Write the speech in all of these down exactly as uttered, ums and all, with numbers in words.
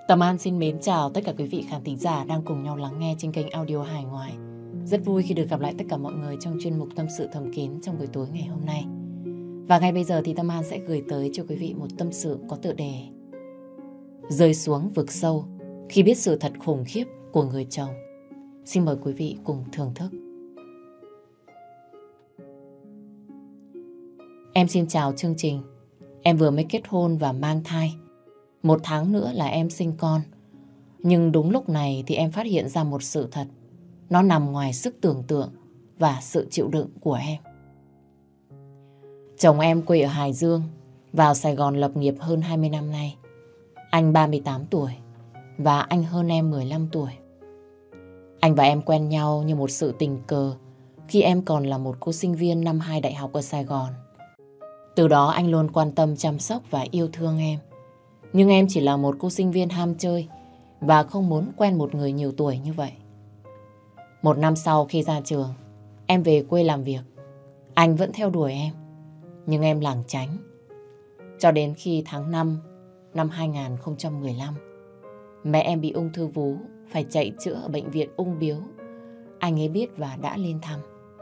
Tâm An xin mến chào tất cả quý vị khán thính giả đang cùng nhau lắng nghe trên kênh audio Hải Ngoại. Rất vui khi được gặp lại tất cả mọi người trong chuyên mục Tâm sự thầm kín trong buổi tối ngày hôm nay. Và ngay bây giờ thì Tâm An sẽ gửi tới cho quý vị một tâm sự có tựa đề Rơi xuống vực sâu khi biết sự thật khủng khiếp của người chồng. Xin mời quý vị cùng thưởng thức. Em xin chào chương trình. Em vừa mới kết hôn và mang thai. Một tháng nữa là em sinh con. Nhưng đúng lúc này thì em phát hiện ra một sự thật. Nó nằm ngoài sức tưởng tượng và sự chịu đựng của em. Chồng em quê ở Hải Dương, vào Sài Gòn lập nghiệp hơn hai mươi năm nay. Anh ba mươi tám tuổi và anh hơn em mười lăm tuổi. Anh và em quen nhau như một sự tình cờ khi em còn là một cô sinh viên năm hai đại học ở Sài Gòn. Từ đó anh luôn quan tâm chăm sóc và yêu thương em. Nhưng em chỉ là một cô sinh viên ham chơi và không muốn quen một người nhiều tuổi như vậy. Một năm sau khi ra trường, em về quê làm việc. Anh vẫn theo đuổi em, nhưng em lảng tránh. Cho đến khi tháng năm năm hai không một năm, mẹ em bị ung thư vú, phải chạy chữa ở bệnh viện ung biếu. Anh ấy biết và đã lên thăm.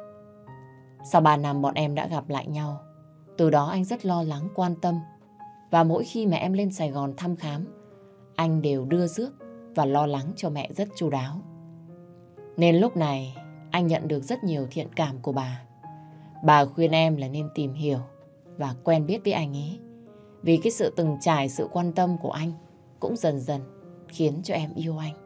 Sau ba năm bọn em đã gặp lại nhau. Từ đó anh rất lo lắng, quan tâm. Và mỗi khi mẹ em lên Sài Gòn thăm khám, anh đều đưa rước và lo lắng cho mẹ rất chu đáo. Nên lúc này anh nhận được rất nhiều thiện cảm của bà. Bà khuyên em là nên tìm hiểu và quen biết với anh ấy. Vì cái sự từng trải, sự quan tâm của anh cũng dần dần khiến cho em yêu anh.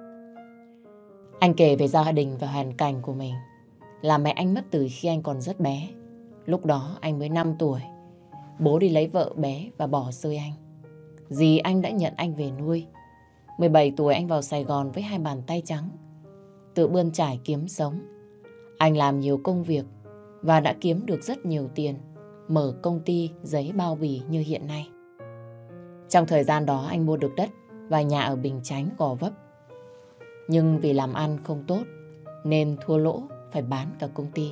Anh kể về gia đình và hoàn cảnh của mình. Là mẹ anh mất từ khi anh còn rất bé. Lúc đó anh mới năm tuổi. Bố đi lấy vợ bé và bỏ rơi anh. Dì anh đã nhận anh về nuôi. mười bảy tuổi anh vào Sài Gòn với hai bàn tay trắng. Tự bươn trải kiếm sống. Anh làm nhiều công việc và đã kiếm được rất nhiều tiền, mở công ty giấy bao bì như hiện nay. Trong thời gian đó anh mua được đất và nhà ở Bình Chánh, Gò Vấp. Nhưng vì làm ăn không tốt nên thua lỗ, phải bán cả công ty.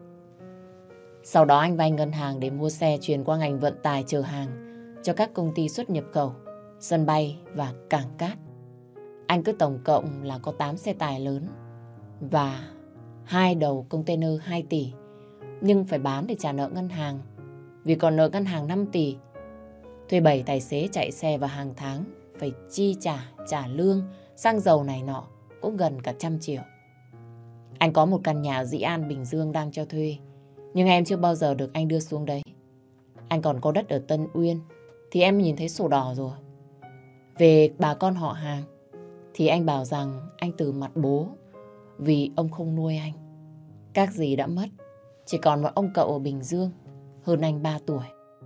Sau đó anh vay ngân hàng để mua xe chuyển qua ngành vận tải chở hàng cho các công ty xuất nhập khẩu, sân bay và cảng cát. Anh cứ tổng cộng là có tám xe tải lớn và hai đầu container hai tỷ. Nhưng phải bán để trả nợ ngân hàng. Vì còn nợ ngân hàng năm tỷ. Thuê bảy tài xế chạy xe và hàng tháng phải chi trả, trả lương, xăng dầu này nọ cũng gần cả trăm triệu. Anh có một căn nhà ở Dĩ An, Bình Dương đang cho thuê. Nhưng em chưa bao giờ được anh đưa xuống đấy. Anh còn có đất ở Tân Uyên thì em nhìn thấy sổ đỏ rồi. Về bà con họ hàng thì anh bảo rằng anh từ mặt bố vì ông không nuôi anh. Các dì đã mất, chỉ còn một ông cậu ở Bình Dương hơn anh ba tuổi.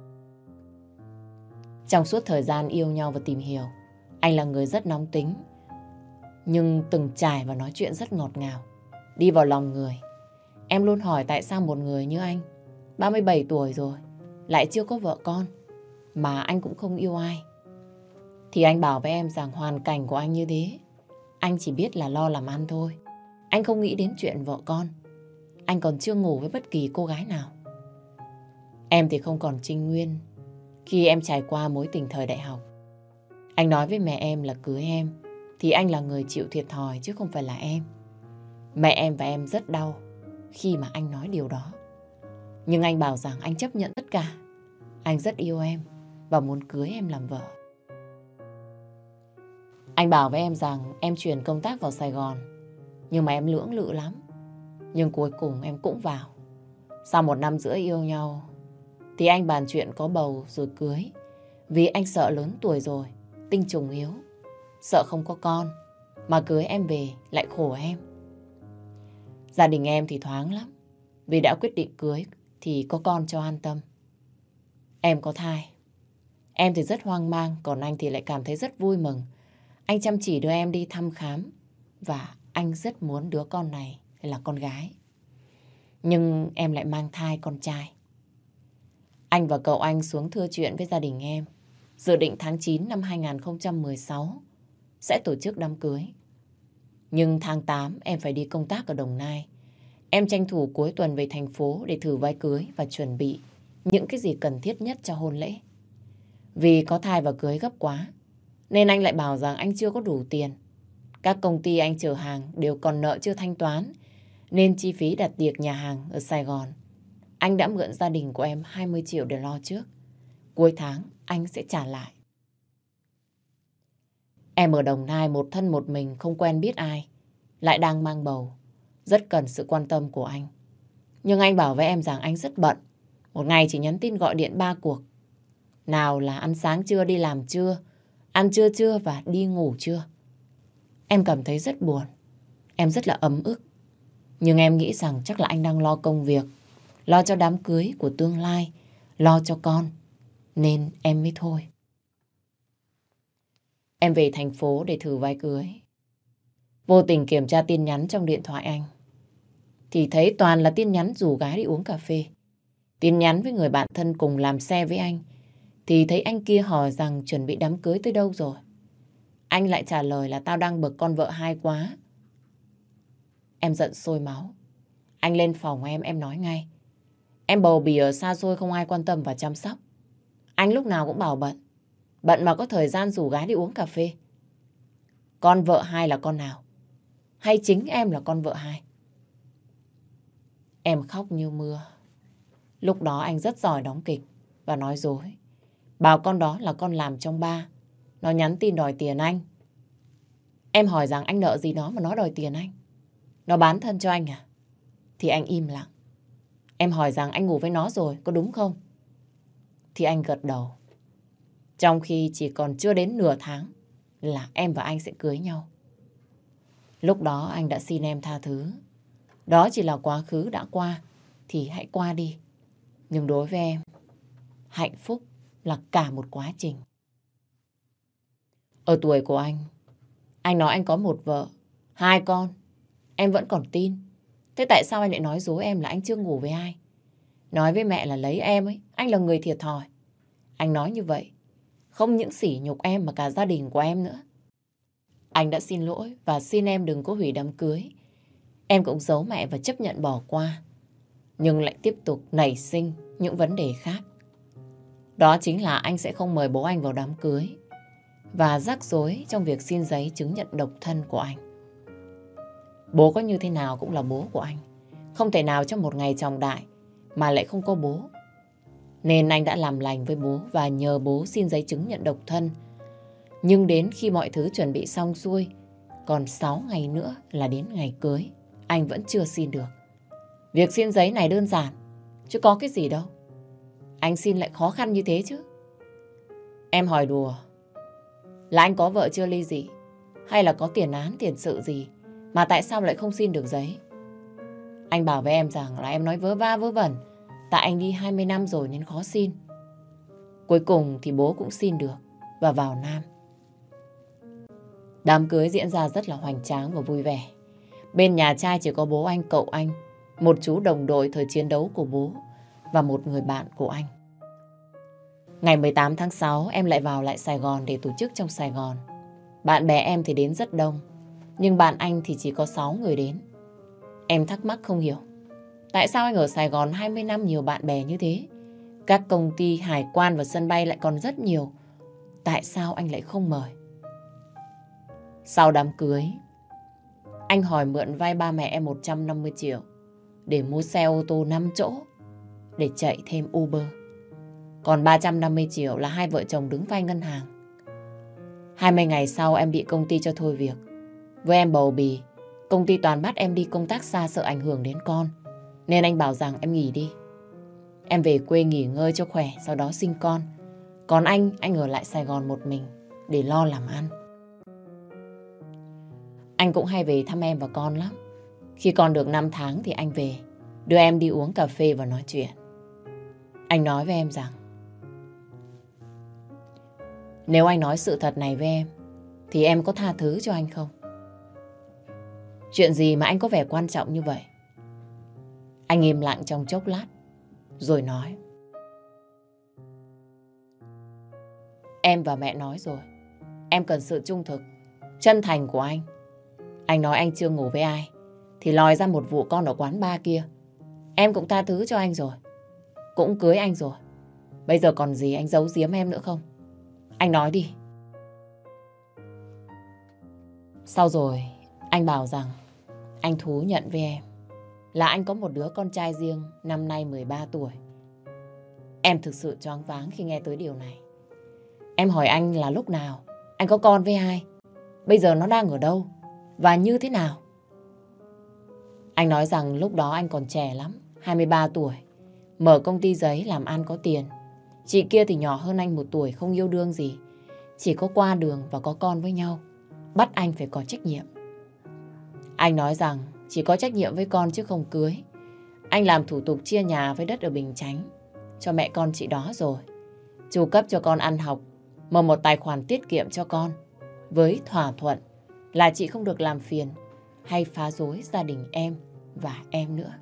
Trong suốt thời gian yêu nhau và tìm hiểu, anh là người rất nóng tính, nhưng từng trải và nói chuyện rất ngọt ngào, đi vào lòng người. Em luôn hỏi tại sao một người như anh, ba mươi bảy tuổi rồi, lại chưa có vợ con, mà anh cũng không yêu ai. Thì anh bảo với em rằng hoàn cảnh của anh như thế, anh chỉ biết là lo làm ăn thôi. Anh không nghĩ đến chuyện vợ con. Anh còn chưa ngủ với bất kỳ cô gái nào. Em thì không còn trinh nguyên khi em trải qua mối tình thời đại học. Anh nói với mẹ em là cưới em thì anh là người chịu thiệt thòi chứ không phải là em. Mẹ em và em rất đau khi mà anh nói điều đó. Nhưng anh bảo rằng anh chấp nhận tất cả. Anh rất yêu em và muốn cưới em làm vợ. Anh bảo với em rằng em chuyển công tác vào Sài Gòn. Nhưng mà em lưỡng lự lắm. Nhưng cuối cùng em cũng vào. Sau một năm rưỡi yêu nhau thì anh bàn chuyện có bầu rồi cưới. Vì anh sợ lớn tuổi rồi, tinh trùng yếu, sợ không có con, mà cưới em về lại khổ em. Gia đình em thì thoáng lắm. Vì đã quyết định cưới thì có con cho an tâm. Em có thai. Em thì rất hoang mang, còn anh thì lại cảm thấy rất vui mừng. Anh chăm chỉ đưa em đi thăm khám và anh rất muốn đứa con này là con gái. Nhưng em lại mang thai con trai. Anh và cậu anh xuống thưa chuyện với gia đình em. Dự định tháng chín năm hai không một sáu sẽ tổ chức đám cưới. Nhưng tháng tám em phải đi công tác ở Đồng Nai. Em tranh thủ cuối tuần về thành phố để thử váy cưới và chuẩn bị những cái gì cần thiết nhất cho hôn lễ. Vì có thai và cưới gấp quá Nên anh lại bảo rằng anh chưa có đủ tiền. Các công ty anh chở hàng đều còn nợ chưa thanh toán. Nên chi phí đặt tiệc nhà hàng ở Sài Gòn, anh đã mượn gia đình của em hai mươi triệu để lo trước. Cuối tháng anh sẽ trả lại. Em ở Đồng Nai một thân một mình, không quen biết ai, lại đang mang bầu, rất cần sự quan tâm của anh. Nhưng anh bảo với em rằng anh rất bận. Một ngày chỉ nhắn tin gọi điện ba cuộc. Nào là ăn sáng chưa, đi làm chưa, ăn trưa chưa và đi ngủ chưa. Em cảm thấy rất buồn. Em rất là ấm ức. Nhưng em nghĩ rằng chắc là anh đang lo công việc, lo cho đám cưới của tương lai, lo cho con. Nên em mới thôi. Em về thành phố để thử váy cưới. Vô tình kiểm tra tin nhắn trong điện thoại anh, thì thấy toàn là tin nhắn rủ gái đi uống cà phê. Tin nhắn với người bạn thân cùng làm xe với anh, thì thấy anh kia hỏi rằng chuẩn bị đám cưới tới đâu rồi. Anh lại trả lời là tao đang bực con vợ hai quá. Em giận sôi máu. Anh lên phòng em, em nói ngay. Em bầu bì ở xa xôi, không ai quan tâm và chăm sóc. Anh lúc nào cũng bảo bận. Bận mà có thời gian rủ gái đi uống cà phê. Con vợ hai là con nào? Hay chính em là con vợ hai? Em khóc như mưa. Lúc đó anh rất giỏi đóng kịch và nói dối. Bảo con đó là con làm trong ba. Nó nhắn tin đòi tiền anh. Em hỏi rằng anh nợ gì nó mà nó đòi tiền anh? Nó bán thân cho anh à? Thì anh im lặng. Em hỏi rằng anh ngủ với nó rồi, có đúng không? Thì anh gật đầu. Trong khi chỉ còn chưa đến nửa tháng là em và anh sẽ cưới nhau. Lúc đó anh đã xin em tha thứ. Đó chỉ là quá khứ đã qua, thì hãy qua đi. Nhưng đối với em, hạnh phúc là cả một quá trình. Ở tuổi của anh, anh nói anh có một vợ, hai con. Em vẫn còn tin. Thế tại sao anh lại nói dối em là anh chưa ngủ với ai? Nói với mẹ là lấy em ấy, anh là người thiệt thòi. Anh nói như vậy, không những sỉ nhục em mà cả gia đình của em nữa. Anh đã xin lỗi và xin em đừng có hủy đám cưới. Em cũng giấu mẹ và chấp nhận bỏ qua. Nhưng lại tiếp tục nảy sinh những vấn đề khác. Đó chính là anh sẽ không mời bố anh vào đám cưới và rắc rối trong việc xin giấy chứng nhận độc thân của anh. Bố có như thế nào cũng là bố của anh. Không thể nào trong một ngày trọng đại mà lại không có bố. Nên anh đã làm lành với bố và nhờ bố xin giấy chứng nhận độc thân. Nhưng đến khi mọi thứ chuẩn bị xong xuôi, còn sáu ngày nữa là đến ngày cưới, anh vẫn chưa xin được. Việc xin giấy này đơn giản, chứ có cái gì đâu. Anh xin lại khó khăn như thế chứ. Em hỏi đùa, là anh có vợ chưa ly dị, hay là có tiền án tiền sự gì mà tại sao lại không xin được giấy? Anh bảo với em rằng là em nói vớ va vớ vẩn, tại anh đi hai mươi năm rồi nên khó xin. Cuối cùng thì bố cũng xin được và vào Nam. Đám cưới diễn ra rất là hoành tráng và vui vẻ. Bên nhà trai chỉ có bố anh, cậu anh, một chú đồng đội thời chiến đấu của bố và một người bạn của anh. Ngày mười tám tháng sáu em lại vào lại Sài Gòn để tổ chức trong Sài Gòn. Bạn bè em thì đến rất đông, nhưng bạn anh thì chỉ có sáu người đến. Em thắc mắc không hiểu, tại sao anh ở Sài Gòn hai mươi năm nhiều bạn bè như thế? Các công ty, hải quan và sân bay lại còn rất nhiều. Tại sao anh lại không mời? Sau đám cưới, anh hỏi mượn vay ba mẹ em một trăm năm mươi triệu để mua xe ô tô năm chỗ để chạy thêm Uber. Còn ba trăm năm mươi triệu là hai vợ chồng đứng vay ngân hàng. hai mươi ngày sau em bị công ty cho thôi việc. Với em bầu bì, công ty toàn bắt em đi công tác xa sợ ảnh hưởng đến con. Nên anh bảo rằng em nghỉ đi. Em về quê nghỉ ngơi cho khỏe, sau đó sinh con. Còn anh, anh ở lại Sài Gòn một mình để lo làm ăn. Anh cũng hay về thăm em và con lắm. Khi con được năm tháng thì anh về, đưa em đi uống cà phê và nói chuyện. Anh nói với em rằng, nếu anh nói sự thật này với em, thì em có tha thứ cho anh không? Chuyện gì mà anh có vẻ quan trọng như vậy? Anh im lặng trong chốc lát, rồi nói, em và mẹ nói rồi, em cần sự trung thực, chân thành của anh. Anh nói anh chưa ngủ với ai, thì lòi ra một vụ con ở quán bar kia. Em cũng tha thứ cho anh rồi, cũng cưới anh rồi. Bây giờ còn gì anh giấu giếm em nữa không? Anh nói đi. Sau rồi anh bảo rằng anh thú nhận với em là anh có một đứa con trai riêng năm nay mười ba tuổi. Em thực sự choáng váng khi nghe tới điều này. Em hỏi anh là lúc nào anh có con với ai, bây giờ nó đang ở đâu và như thế nào. Anh nói rằng lúc đó anh còn trẻ lắm, hai mươi ba tuổi, mở công ty giấy làm ăn có tiền. Chị kia thì nhỏ hơn anh một tuổi, không yêu đương gì, chỉ có qua đường và có con với nhau, bắt anh phải có trách nhiệm. Anh nói rằng chỉ có trách nhiệm với con chứ không cưới. Anh làm thủ tục chia nhà với đất ở Bình Chánh cho mẹ con chị đó rồi. Chu cấp cho con ăn học, mở một tài khoản tiết kiệm cho con, với thỏa thuận là chị không được làm phiền hay phá rối gia đình em và em nữa.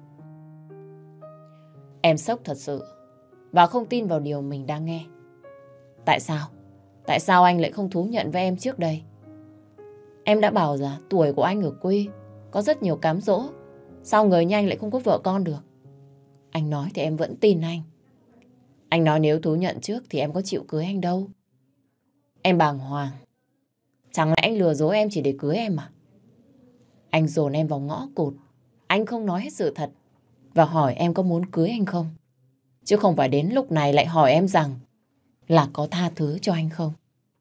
Em sốc thật sự và không tin vào điều mình đang nghe. Tại sao? Tại sao anh lại không thú nhận với em trước đây? Em đã bảo là tuổi của anh ở quê có rất nhiều cám dỗ. Sao người như anh lại không có vợ con được? Anh nói thì em vẫn tin anh. Anh nói nếu thú nhận trước thì em có chịu cưới anh đâu. Em bàng hoàng. Chẳng lẽ anh lừa dối em chỉ để cưới em à? Anh dồn em vào ngõ cụt. Anh không nói hết sự thật và hỏi em có muốn cưới anh không. Chứ không phải đến lúc này lại hỏi em rằng là có tha thứ cho anh không.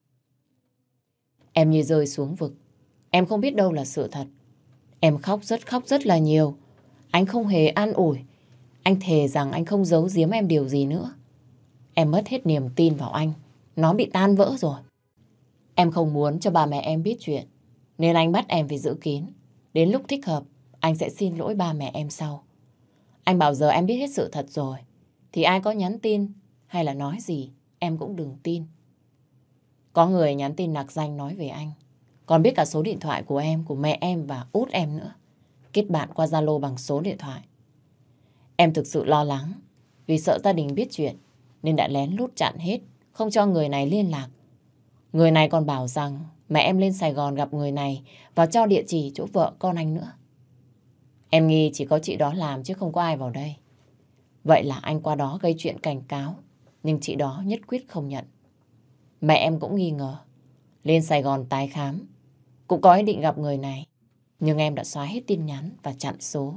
Em như rơi xuống vực. Em không biết đâu là sự thật. Em khóc rất khóc rất là nhiều. Anh không hề an ủi. Anh thề rằng anh không giấu giếm em điều gì nữa. Em mất hết niềm tin vào anh. Nó bị tan vỡ rồi. Em không muốn cho ba mẹ em biết chuyện, nên anh bắt em phải giữ kín. Đến lúc thích hợp, anh sẽ xin lỗi ba mẹ em sau. Anh bảo giờ em biết hết sự thật rồi, thì ai có nhắn tin hay là nói gì, em cũng đừng tin. Có người nhắn tin nạc danh nói về anh, còn biết cả số điện thoại của em, của mẹ em và út em nữa. Kết bạn qua Zalo bằng số điện thoại. Em thực sự lo lắng, vì sợ gia đình biết chuyện, nên đã lén lút chặn hết, không cho người này liên lạc. Người này còn bảo rằng mẹ em lên Sài Gòn gặp người này và cho địa chỉ chỗ vợ con anh nữa. Em nghi chỉ có chị đó làm chứ không có ai vào đây. Vậy là anh qua đó gây chuyện cảnh cáo, nhưng chị đó nhất quyết không nhận. Mẹ em cũng nghi ngờ. Lên Sài Gòn tái khám, cũng có ý định gặp người này, nhưng em đã xóa hết tin nhắn và chặn số.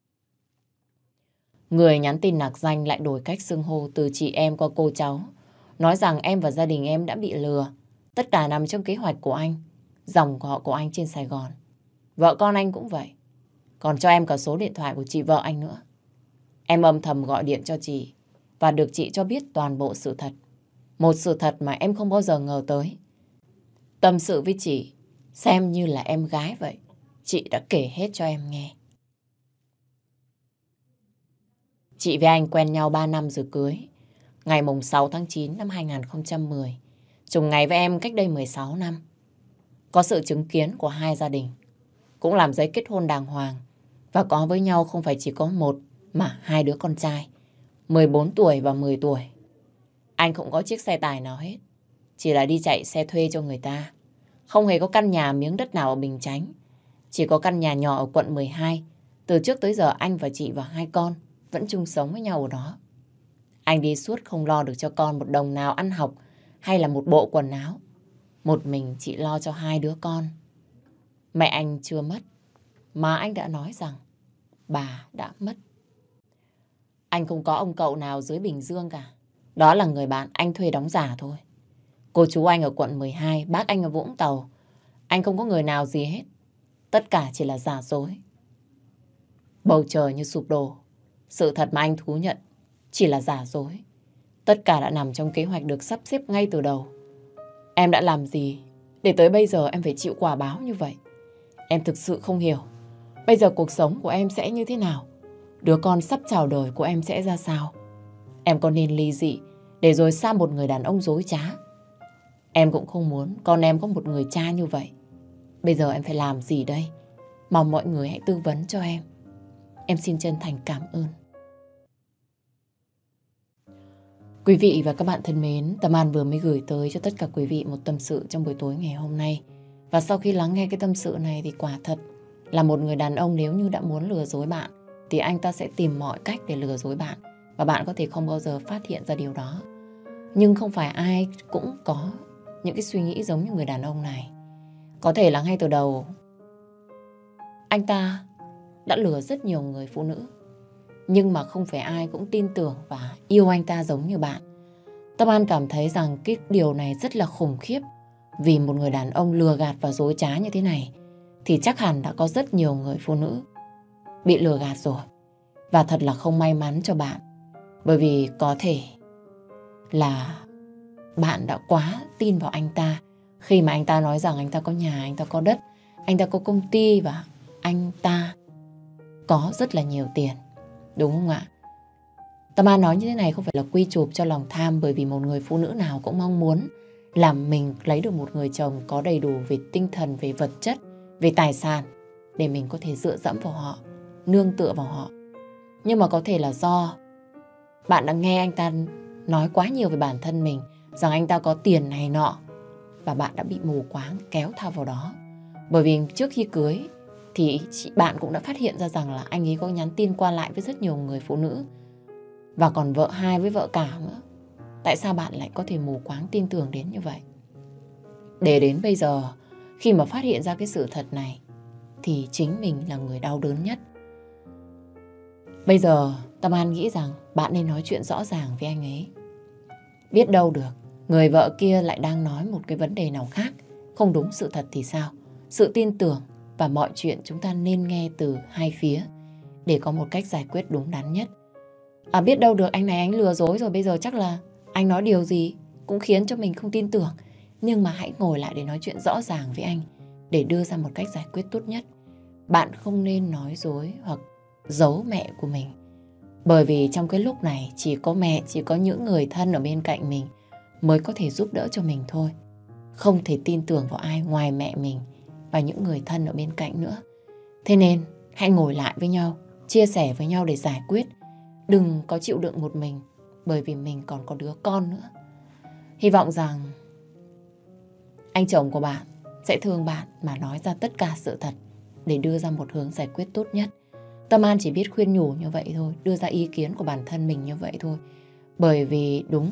Người nhắn tin nạc danh lại đổi cách xưng hô từ chị em qua cô cháu, nói rằng em và gia đình em đã bị lừa. Tất cả nằm trong kế hoạch của anh, dòng họ của anh trên Sài Gòn. Vợ con anh cũng vậy. Còn cho em cả số điện thoại của chị vợ anh nữa. Em âm thầm gọi điện cho chị và được chị cho biết toàn bộ sự thật. Một sự thật mà em không bao giờ ngờ tới. Tâm sự với chị, xem như là em gái vậy. Chị đã kể hết cho em nghe. Chị với anh quen nhau ba năm rồi cưới. Ngày mùng sáu tháng chín năm hai nghìn không trăm mười. Trùng ngày với em cách đây mười sáu năm. Có sự chứng kiến của hai gia đình. Cũng làm giấy kết hôn đàng hoàng. Và có với nhau không phải chỉ có một mà hai đứa con trai, mười bốn tuổi và mười tuổi. Anh không có chiếc xe tài nào hết, chỉ là đi chạy xe thuê cho người ta. Không hề có căn nhà miếng đất nào ở Bình Chánh. Chỉ có căn nhà nhỏ ở quận mười hai. Từ trước tới giờ anh và chị và hai con vẫn chung sống với nhau ở đó. Anh đi suốt không lo được cho con một đồng nào ăn học hay là một bộ quần áo. Một mình chị lo cho hai đứa con. Mẹ anh chưa mất, mà anh đã nói rằng bà đã mất. Anh không có ông cậu nào dưới Bình Dương cả. Đó là người bạn anh thuê đóng giả thôi. Cô chú anh ở quận mười hai, bác anh ở Vũng Tàu. Anh không có người nào gì hết. Tất cả chỉ là giả dối. Bầu trời như sụp đổ. Sự thật mà anh thú nhận chỉ là giả dối. Tất cả đã nằm trong kế hoạch được sắp xếp ngay từ đầu. Em đã làm gì để tới bây giờ em phải chịu quả báo như vậy? Em thực sự không hiểu. Bây giờ cuộc sống của em sẽ như thế nào? Đứa con sắp chào đời của em sẽ ra sao? Em có nên ly dị để rồi xa một người đàn ông dối trá? Em cũng không muốn con em có một người cha như vậy. Bây giờ em phải làm gì đây? Mong mọi người hãy tư vấn cho em. Em xin chân thành cảm ơn. Quý vị và các bạn thân mến, Tâm An vừa mới gửi tới cho tất cả quý vị một tâm sự trong buổi tối ngày hôm nay. Và sau khi lắng nghe cái tâm sự này thì quả thật là một người đàn ông nếu như đã muốn lừa dối bạn thì anh ta sẽ tìm mọi cách để lừa dối bạn. Và bạn có thể không bao giờ phát hiện ra điều đó. Nhưng không phải ai cũng có những cái suy nghĩ giống như người đàn ông này. Có thể là ngay từ đầu anh ta đã lừa rất nhiều người phụ nữ. Nhưng mà không phải ai cũng tin tưởng và yêu anh ta giống như bạn. Tâm An cảm thấy rằng cái điều này rất là khủng khiếp. Vì một người đàn ông lừa gạt và dối trá như thế này thì chắc hẳn đã có rất nhiều người phụ nữ bị lừa gạt rồi. Và thật là không may mắn cho bạn. Bởi vì có thể là bạn đã quá tin vào anh ta. Khi mà anh ta nói rằng anh ta có nhà, anh ta có đất, anh ta có công ty và anh ta có rất là nhiều tiền. Đúng không ạ? Tâm An nói như thế này không phải là quy chụp cho lòng tham, bởi vì một người phụ nữ nào cũng mong muốn làm mình lấy được một người chồng có đầy đủ về tinh thần, về vật chất, về tài sản để mình có thể dựa dẫm vào họ, nương tựa vào họ. Nhưng mà có thể là do bạn đã nghe anh ta nói quá nhiều về bản thân mình, rằng anh ta có tiền này nọ, và bạn đã bị mù quáng kéo theo vào đó. Bởi vì trước khi cưới thì chị bạn cũng đã phát hiện ra rằng là anh ấy có nhắn tin qua lại với rất nhiều người phụ nữ, và còn vợ hai với vợ cả nữa. Tại sao bạn lại có thể mù quáng tin tưởng đến như vậy? Để đến bây giờ, khi mà phát hiện ra cái sự thật này, thì chính mình là người đau đớn nhất. Bây giờ Tâm An nghĩ rằng bạn nên nói chuyện rõ ràng với anh ấy. Biết đâu được người vợ kia lại đang nói một cái vấn đề nào khác, không đúng sự thật thì sao? Sự tin tưởng và mọi chuyện chúng ta nên nghe từ hai phía để có một cách giải quyết đúng đắn nhất. À, biết đâu được anh này anh lừa dối rồi, bây giờ chắc là anh nói điều gì cũng khiến cho mình không tin tưởng. Nhưng mà hãy ngồi lại để nói chuyện rõ ràng với anh để đưa ra một cách giải quyết tốt nhất. Bạn không nên nói dối hoặc giấu mẹ của mình. Bởi vì trong cái lúc này chỉ có mẹ, chỉ có những người thân ở bên cạnh mình mới có thể giúp đỡ cho mình thôi. Không thể tin tưởng vào ai ngoài mẹ mình và những người thân ở bên cạnh nữa. Thế nên hãy ngồi lại với nhau, chia sẻ với nhau để giải quyết. Đừng có chịu đựng một mình, bởi vì mình còn có đứa con nữa. Hy vọng rằng anh chồng của bạn sẽ thương bạn mà nói ra tất cả sự thật để đưa ra một hướng giải quyết tốt nhất. Tâm An chỉ biết khuyên nhủ như vậy thôi, đưa ra ý kiến của bản thân mình như vậy thôi. Bởi vì đúng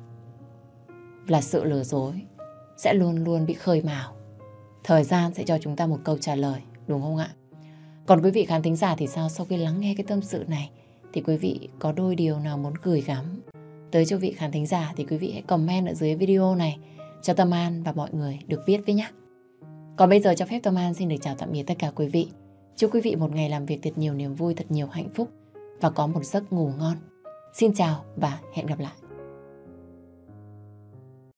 là sự lừa dối sẽ luôn luôn bị khơi mào. Thời gian sẽ cho chúng ta một câu trả lời, đúng không ạ? Còn quý vị khán thính giả thì sao? Sau khi lắng nghe cái tâm sự này thì quý vị có đôi điều nào muốn gửi gắm tới cho vị khán thính giả thì quý vị hãy comment ở dưới video này cho Tâm An và mọi người được biết với nhé. Còn bây giờ cho phép Tâm An xin được chào tạm biệt tất cả quý vị. Chúc quý vị một ngày làm việc thật nhiều niềm vui, thật nhiều hạnh phúc và có một giấc ngủ ngon. Xin chào và hẹn gặp lại.